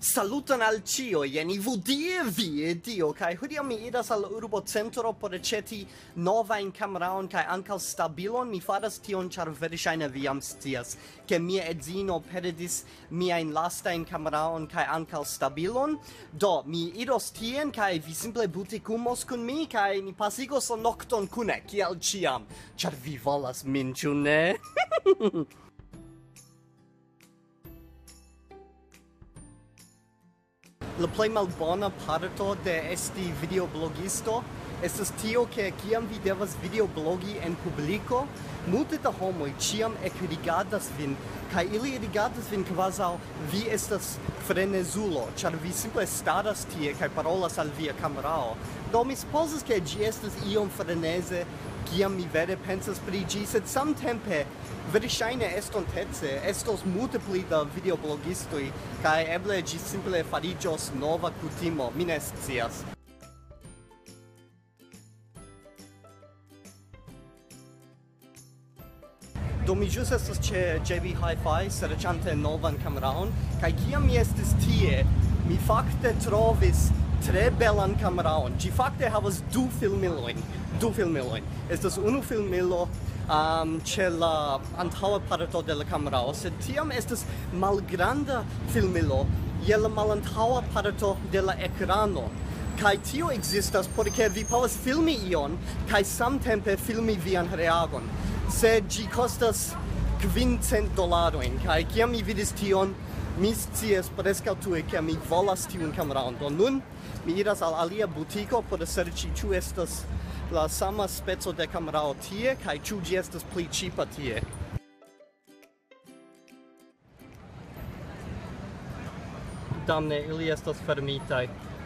Saluton al cio, jeni vi dio, kai hodiaŭ mi iras al urbocentro por aĉeti novajn kameraon kaj ankaŭ stabilon. Mi faras tion ĉar verŝajne vi jam scias, ke mia edzino perdis miajn lastajn kameraon kaj ankaŭ stabilon. Do, mi iros tien kaj vi simple butikumos kun mi kaj ni pasigos la nokton kune, kiel ĉiam, ĉar vi volas min, ĉu ne? La plej malbona parto de esti videoblogisto estas tio, ke kiam vi devas videoblogi en publiko, multe da homoj ĉiam ekrigardas vin, kaj ili rigardas vin kvazaŭ vi estas frenezulo, ĉar vi simple staras tie kaj parolas al via kamerao. Do mi supozas, ke ĝi estas iom freneze, kiam mi vere pensas pri ĝi, sed samtempe verŝajne estontece estos multe pli da videoblogistoj, kaj eble ĝi simple fariĝos nova kutimo, mi ne scias. Do mi ĵus estas ĉe JB Hi-Fi serĉante novan kameraon, kaj kiam mi estis tie, mi fakte trovis tre belan kameraon. Ĝi fakte havas du filmilojn. Estas unu filmilo ĉe la antaŭa parto de la kamerao, sed tiam estas malgranda filmilo je la malantaŭa parto de la ekrano. Kaj tio ekzistas por ke vi povas filmi ion kaj samtempe filmi vian reagon. Sed ĝi kostas $500, kaj kiam mi vidis tion, mi scias preskaŭ tuj ke mi volas tiun kameraon. Do nun mi iras al alia butiko por serĉi ĉu estas la sama speco de kamerao tie, kaj ĉu ĝi estas pli ĉipa tie. Damne, ili estas fermitaj.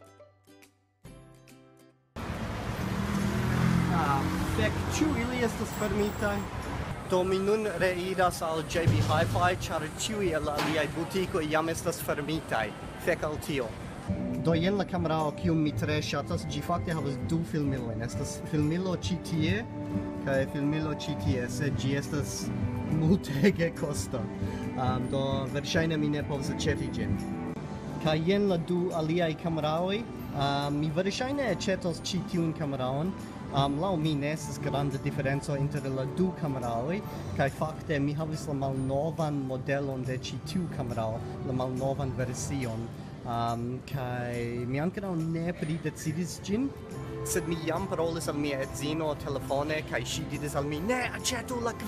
Fek, ĉu ili estas fermitaj? Do mi nun reiras al JB Hi-Fi, ĉar ĉiuj el aliaj butikoj jam estas fermitaj. Fek al tio. Do jen la kamerao kiun mi tre ŝatas, ĝi fakte havas du filmilojn. Estas filmilo ĉi tie kaj filmilo ĉi tie, sed ĝi estas multege kosta. Do verŝajne mi ne povas aĉeti ĝin. Kaj jen la du aliaj kameraoj. Mi verŝajne aĉetos ĉi tiun kameraon. Laŭ mi ne estas granda diferenco inter la du kameraoj, kaj fakte mi havis la malnovan modelon de ĉi tiu kamerao, la malnovan version. Kaj mi ankoraŭ ne pridecidis ĝin, sed mi jam parolis al mia edzino telefone kaj ŝi diris al mi: "Ne aĉetu la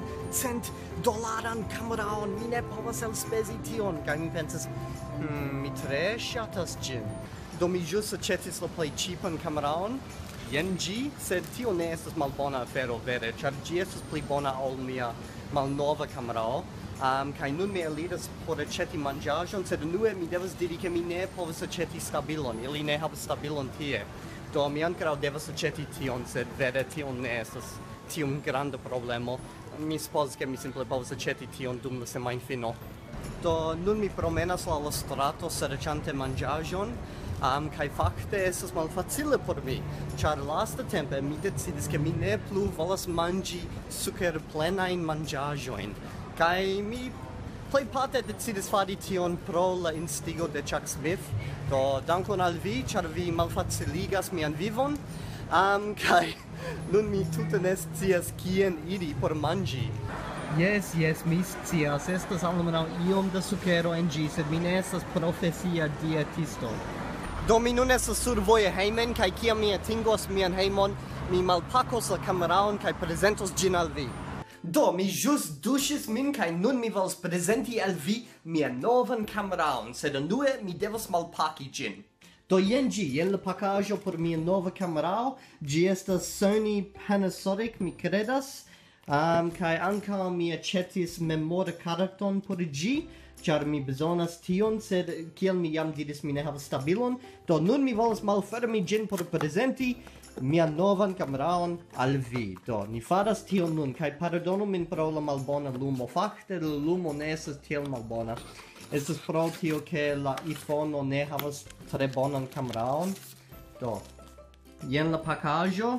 $500 kameraon, mi ne povas elspezi tion." Kaj mi pensas, mi tre ŝatas ĝin. Do mi ĵus aĉetis la plej ĉipan kameraon. Jen ĝi, sed tio ne estas malbona afero vere, ĉar ĝi estas pli bona ol mia malnova kamerao. Kaj nun mi eliras por aĉeti manĝaĵon, sed unue mi devas diri ke mi ne povas aĉeti stabilon. Ili ne havas stabilon tie. Do mi ankoraŭ devas aĉeti tion, sed vere tio ne estas tiom granda problemo. Mi supozas ke mi simple povas aĉeti tion dum la semajnfino. Do nun mi promenas la strato serĉante manĝaĵon. Kaj fakte estas malfacile por mi, ĉar lastatempe mi decidis ke mi ne plu volas manĝi sukerplenajn manĝaĵojn. Kaj mi plejparte decidis fari tion pro la instigo de Chuck Smith. Do dankon al vi, ĉar vi malfaciligas mian vivon. Kaj nun mi tute ne scias kien iri por manĝi. Jes, mi scias, estas almenaŭ iom da sukero en ĝi, sed mi ne estas profesia dietisto. Do mi nun estas survoje hejmen, kaj kiam mi atingos mian hejmon, mi malpakos la kameraon kaj prezentos ĝin al vi. Do mi ĵus duŝis min kaj nun mi volas prezenti al vi mian novan kameraon, sed unue mi devas malpaki ĝin. Do jen ĝi, jen la pakaĵo por mia nova kamerao. Ĝi estas Sony Panasonic, mi kredas. Kaj ankaŭ mi aĉetis memorkarton por ĝi, ĉar mi bezonas tion, sed kiel mi jam diris, mi ne havas stabilon. Do nun mi volas malfermi ĝin por prezenti mian novan kameraon al vi. Do ni faras tion nun, kaj pardonu min pro la malbona lumo. Fakte la lumo ne estas tiel malbona. Estas pro tio, ke la iPhone ne havas tre bonan kameraon. Do jen la pakaĵo,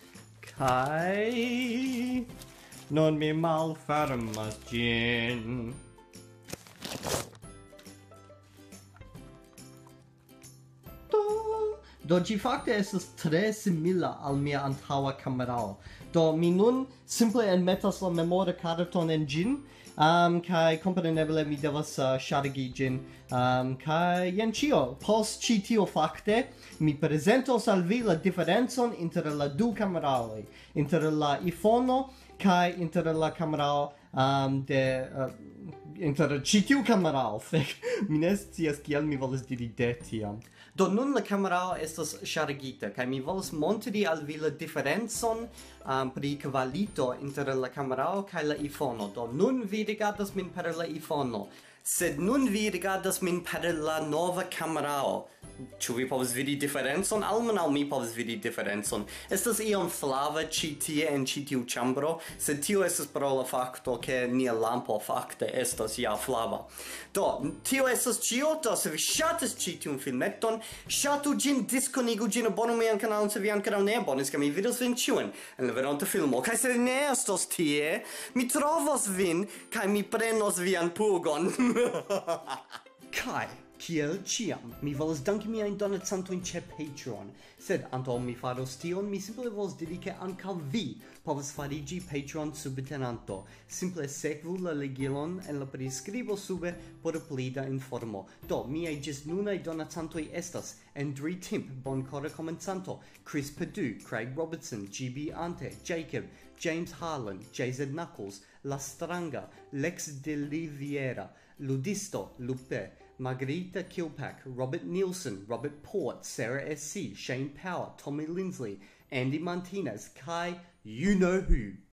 kaj nun mi malfermas ĝin. Do gi fakte estas tre simila al mia antaŭa kamerao. Do mi nun simple enmetas la memora karton en ĝin, kai kompreneble mi devas ŝargi ĝin, kai jen ĉio. Post ĉi tio fakte mi prezentos al vi la diferencon inter la du kameraoj, inter la iPhone kai inter la kamerao inter ĉi tiu kamerao. Mi ne scias kiel mi volas diri de tiam. Do nun la kamerao estas ŝargita kaj mi volas montri al vi la diferencon pri kvalito inter la kamerao kaj la iPhone. Do nun vi rigardas min per la iPhone. Sed nun vi rigardas min per la nova kamerao. Ĉu vi povas vidi diferencon? Almenaŭ mi povas vidi diferencon. Estas iom flava ĉi tie en ĉi tiu ĉambro, sed tio estas pro la fakto ke nia lampo fakte estas ja flava. Do, tio estas ĉio. Do, se vi ŝatas ĉi tiun filmeton, ŝatu ĝin, diskonigu ĝin, abonu mian kanalon se vi ankoraŭ ne abonis, kaj mi vidos vin ĉiujn en la venonta filmo. Kaj se vi ne estos tie, mi trovos vin kaj mi prenos vian pugon. Kai, kiel ciam, mi volas danki miajn donacantojn ĉe Patreon, sed antaŭ mi faros tion, mi simple volas diri ke ankaŭ vi povas fariĝi Patreon subtenanto. Simple sekvu la ligilon en la priskribo sube por pli da informo. Do, miaj ĝis nunaj donacantoj estas Andrew Timp, bonkora komencanto, Chris Perdue, Craig Robertson, GB Ante, Jacob, James Harlan, JZ Knuckles, La Stranga, Lex de Liviera, Ludisto, Lupe, Margarita Kilpack, Robert Nielsen, Robert Port, Sarah SC, Shane Power, Tommy Lindsley, Andy Martinez, Kai, you know who.